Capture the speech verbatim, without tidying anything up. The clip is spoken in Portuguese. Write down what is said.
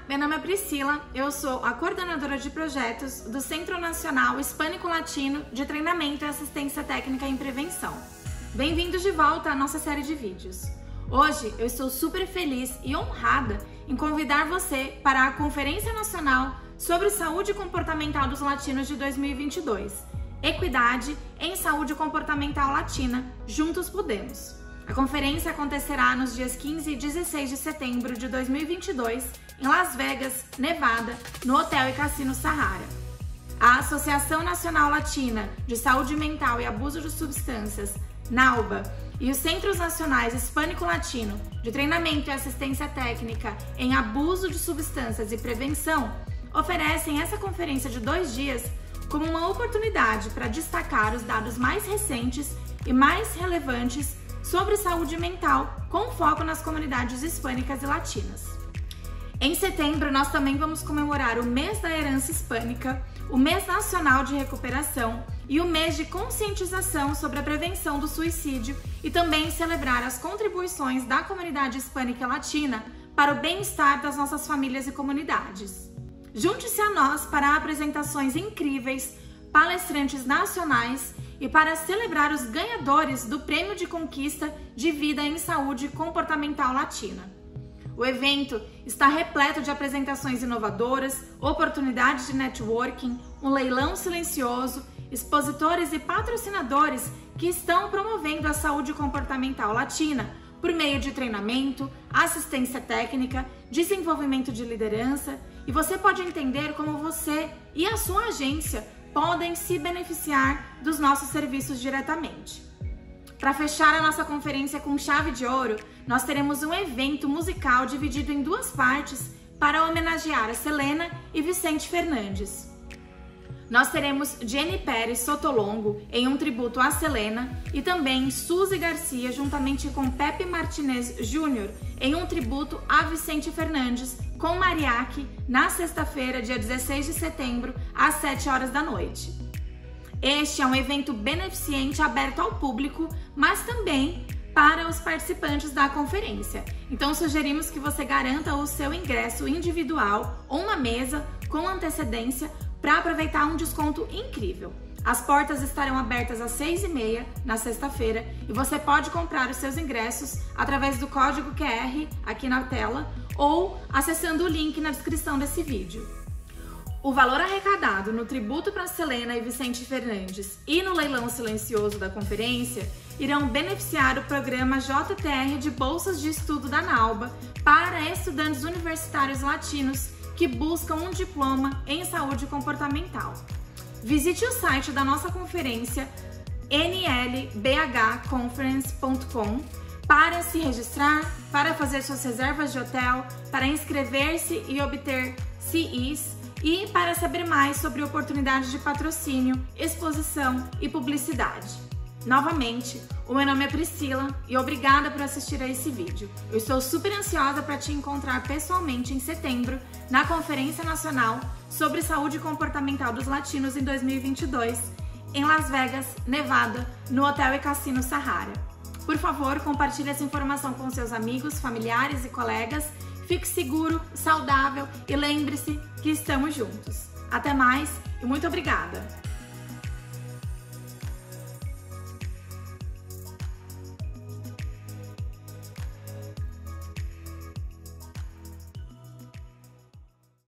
meu nome é Priscila, eu sou a coordenadora de projetos do Centro Nacional Hispânico-Latino de Treinamento e Assistência Técnica em Prevenção. Bem-vindos de volta à nossa série de vídeos. Hoje eu estou super feliz e honrada em convidar você para a Conferência Nacional sobre Saúde Comportamental dos Latinos de dois mil e vinte e dois, Equidade em Saúde Comportamental Latina, Juntos Podemos. A conferência acontecerá nos dias quinze e dezesseis de setembro de dois mil e vinte e dois, em Las Vegas, Nevada, no Hotel e Cassino Sahara. A Associação Nacional Latina de Saúde Mental e Abuso de Substâncias, NALBA, e os Centros Nacionais Hispânico-Latino de Treinamento e Assistência Técnica em Abuso de Substâncias e Prevenção oferecem essa conferência de dois dias como uma oportunidade para destacar os dados mais recentes e mais relevantes sobre saúde mental, com foco nas comunidades hispânicas e latinas. Em setembro, nós também vamos comemorar o Mês da Herança Hispânica, o Mês Nacional de Recuperação e o Mês de Conscientização sobre a Prevenção do Suicídio e também celebrar as contribuições da comunidade hispânica e latina para o bem-estar das nossas famílias e comunidades. Junte-se a nós para apresentações incríveis, palestrantes nacionais e para celebrar os ganhadores do Prêmio de Conquista de Vida em Saúde Comportamental Latina. O evento está repleto de apresentações inovadoras, oportunidades de networking, um leilão silencioso, expositores e patrocinadores que estão promovendo a saúde comportamental latina por meio de treinamento, assistência técnica, desenvolvimento de liderança, e você pode entender como você e a sua agência podem se beneficiar dos nossos serviços diretamente. Para fechar a nossa conferência com chave de ouro, nós teremos um evento musical dividido em duas partes para homenagear a Selena e Vicente Fernandes. Nós teremos Jenny Pérez Sotolongo em um tributo a Selena e também Suzy Garcia juntamente com Pepe Martinez Júnior em um tributo a Vicente Fernandes com mariachi na sexta-feira, dia dezesseis de setembro, às sete horas da noite. Este é um evento beneficente aberto ao público, mas também para os participantes da conferência. Então sugerimos que você garanta o seu ingresso individual ou uma mesa com antecedência para aproveitar um desconto incrível. As portas estarão abertas às seis e meia na sexta-feira e você pode comprar os seus ingressos através do código Q R aqui na tela ou acessando o link na descrição desse vídeo. O valor arrecadado no tributo para Selena e Vicente Fernandes e no leilão silencioso da conferência irão beneficiar o programa J T R de Bolsas de Estudo da NALBA para estudantes universitários latinos que buscam um diploma em saúde comportamental. Visite o site da nossa conferência n l b h conference ponto com para se registrar, para fazer suas reservas de hotel, para inscrever-se e obter C Is e para saber mais sobre oportunidades de patrocínio, exposição e publicidade. Novamente, o meu nome é Priscila e obrigada por assistir a esse vídeo. Eu estou super ansiosa para te encontrar pessoalmente em setembro na Conferência Nacional sobre Saúde Comportamental dos Latinos em dois mil e vinte e dois, em Las Vegas, Nevada, no Hotel e Cassino Sahara. Por favor, compartilhe essa informação com seus amigos, familiares e colegas. Fique seguro, saudável e lembre-se que estamos juntos. Até mais e muito obrigada!